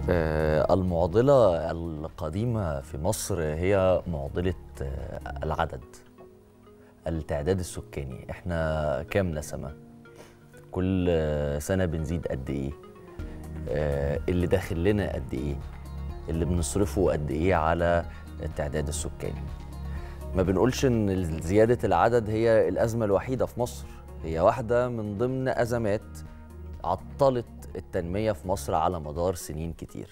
المعضلة القديمة في مصر هي معضلة العدد، التعداد السكاني. احنا كام نسمة؟ كل سنة بنزيد قد ايه؟ اللي داخل لنا قد ايه؟ اللي بنصرفه قد ايه على التعداد السكاني؟ ما بنقولش ان زيادة العدد هي الأزمة الوحيدة في مصر، هي واحدة من ضمن أزمات عطلت التنمية في مصر على مدار سنين كتير.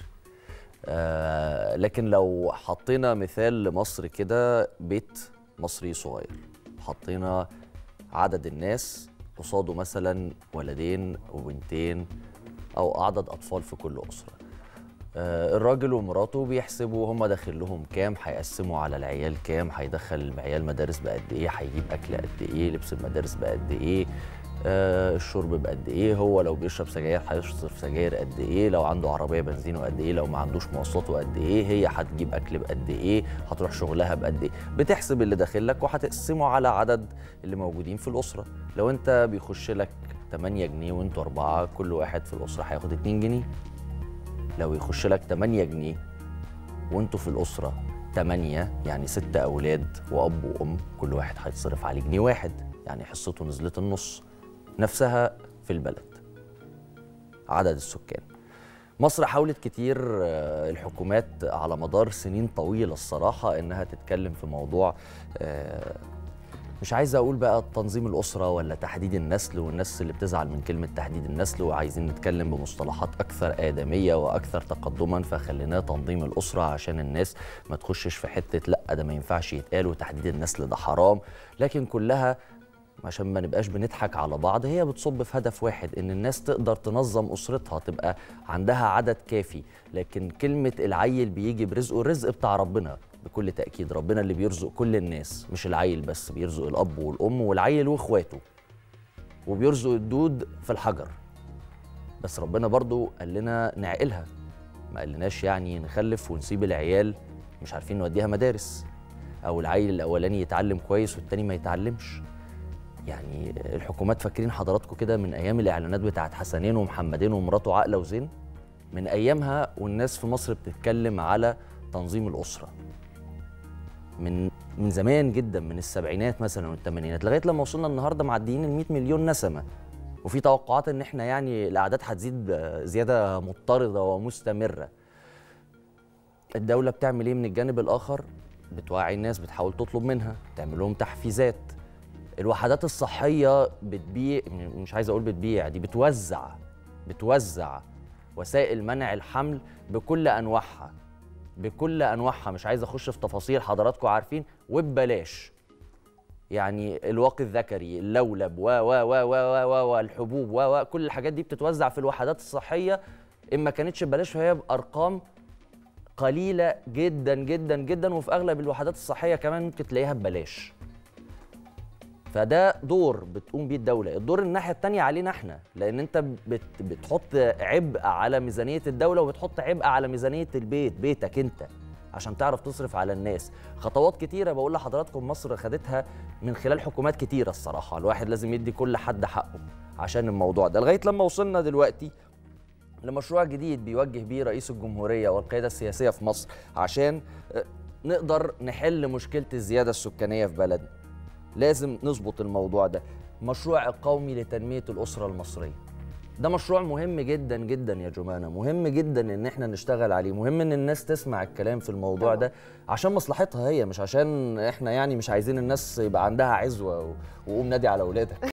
لكن لو حطينا مثال لمصر كده، بيت مصري صغير، حطينا عدد الناس قصاده مثلا ولدين وبنتين أو عدد أطفال في كل أسرة، الراجل ومراته بيحسبوا هم داخل لهم كام، هيقسموا على العيال كام، هيدخل العيال مدارس بقد ايه، هيجيب اكل قد ايه، لبس المدارس بقد ايه، الشرب بقد ايه، هو لو بيشرب سجاير هيصرف سجاير قد ايه، لو عنده عربيه بنزينه قد ايه، لو ما عندوش مواصلاته قد ايه، هي هتجيب اكل بقد ايه، هتروح شغلها بقد ايه. بتحسب اللي داخل لك وهتقسمه على عدد اللي موجودين في الاسره. لو انت بيخش لك 8 جنيه وانتوا 4، كل واحد في الاسره هياخد 2 جنيه. لو يخش لك 8 جنيه وانتوا في الأسرة 8، يعني 6 أولاد وأب وأم، كل واحد هيتصرف عليه جنيه واحد، يعني حصته نزلت النص. نفسها في البلد، عدد السكان. مصر حاولت كتير الحكومات على مدار سنين طويلة الصراحة إنها تتكلم في موضوع، مش عايز أقول بقى تنظيم الأسرة ولا تحديد النسل، والناس اللي بتزعل من كلمة تحديد النسل وعايزين نتكلم بمصطلحات أكثر آدمية وأكثر تقدما، فخليناه تنظيم الأسرة عشان الناس ما تخشش في حتة لأ ده ما ينفعش يتقال وتحديد النسل ده حرام. لكن كلها عشان ما نبقاش بنضحك على بعض، هي بتصب في هدف واحد، إن الناس تقدر تنظم أسرتها، تبقى عندها عدد كافي. لكن كلمة العيل بيجي برزقه، الرزق بتاع ربنا بكل تأكيد، ربنا اللي بيرزق كل الناس، مش العيل بس، بيرزق الأب والأم والعيل وإخواته، وبيرزق الدود في الحجر. بس ربنا برضو قال لنا نعقلها، ما قالناش يعني نخلف ونسيب العيال مش عارفين نوديها مدارس، أو العيل الأولاني يتعلم كويس والتاني ما يتعلمش. يعني الحكومات فاكرين حضراتكم كده من أيام الإعلانات بتاعت حسنين ومحمدين ومراته عقلة وزين؟ من أيامها والناس في مصر بتتكلم على تنظيم الأسرة، من زمان جدا، من السبعينات مثلا والثمانينات، لغايه لما وصلنا النهارده معديين ال 100 مليون نسمه، وفي توقعات ان احنا يعني الاعداد هتزيد زياده مضطرده ومستمره. الدوله بتعمل ايه من الجانب الاخر؟ بتوعي الناس، بتحاول تطلب منها، تعمل لهم تحفيزات. الوحدات الصحيه بتبيع، مش عايز اقول بتبيع، دي بتوزع وسائل منع الحمل بكل انواعها، مش عايز اخش في تفاصيل، حضراتكم عارفين، وببلاش. يعني الواقي الذكري، اللولب و و و و و والحبوب و كل الحاجات دي بتتوزع في الوحدات الصحيه، ان ما كانتش ببلاش فهي بارقام قليله جدا جدا جدا، وفي اغلب الوحدات الصحيه كمان ممكن تلاقيها ببلاش. فده دور بتقوم بيه الدوله. الدور الناحيه الثانيه علينا احنا، لان انت بتحط عبء على ميزانيه الدوله، وبتحط عبء على ميزانيه البيت، بيتك انت، عشان تعرف تصرف على الناس. خطوات كتيره بقول لحضراتكم مصر خدتها من خلال حكومات كتيره الصراحه، الواحد لازم يدي كل حد حقه عشان الموضوع ده، لغايه لما وصلنا دلوقتي لمشروع جديد بيوجه بيه رئيس الجمهوريه والقياده السياسيه في مصر عشان نقدر نحل مشكله الزياده السكانيه في بلدنا. لازم نظبط الموضوع ده. مشروع قومي لتنمية الأسرة المصرية، ده مشروع مهم جدا جدا يا جمانة، مهم جدا ان احنا نشتغل عليه، مهم ان الناس تسمع الكلام في الموضوع ده عشان مصلحتها هي، مش عشان احنا يعني مش عايزين الناس يبقى عندها عزوة وقوم نادي على أولادك.